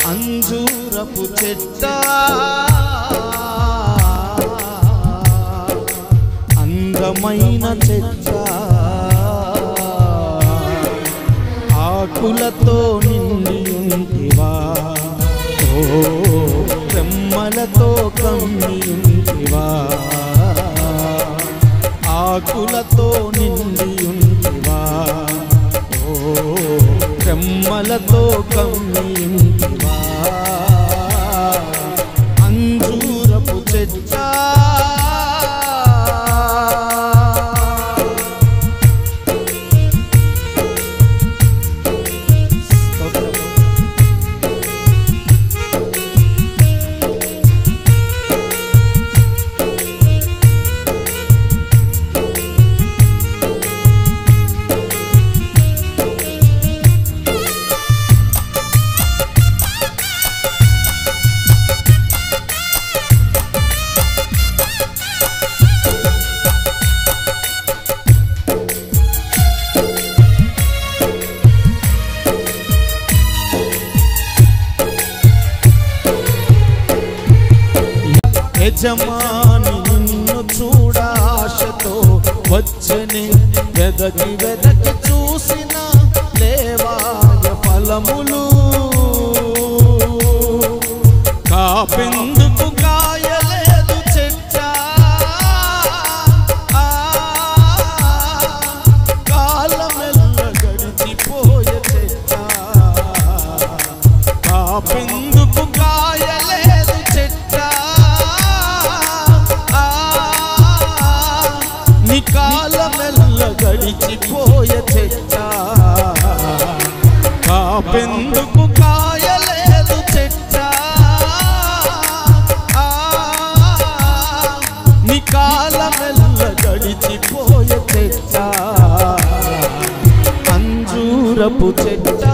అంజూరపు చెట్ట అందమైన చెట్ట ఆకులతో నిండి ఉంటివా ఓ రెమ్మలతో కమ్మి ఉంటివా ఆకులతో నిండి ఉంటివా ఓ రెమ్మలతో కమ్మి ఉంటివా అంజూరపు చెట్ట యజమాని నిన్ను చూడాశతో వచ్చని వెదకి వెదకి చూసిన లేవాయ ఫలములు కాపెందుకు కాయలేదు చెట్ట కాలమెల్ల గడిచిపోయే చెట్ట కాపెందుకు కాయలేదు చెట్ట నీ కాలమెల్ల గడిచిపోయే చెట్ట కాపెందుకు కాయలేదు చెట్ట నీ కాలమెల్ల గడిచిపోయే చెట్ట అంజూరపు చెట్ట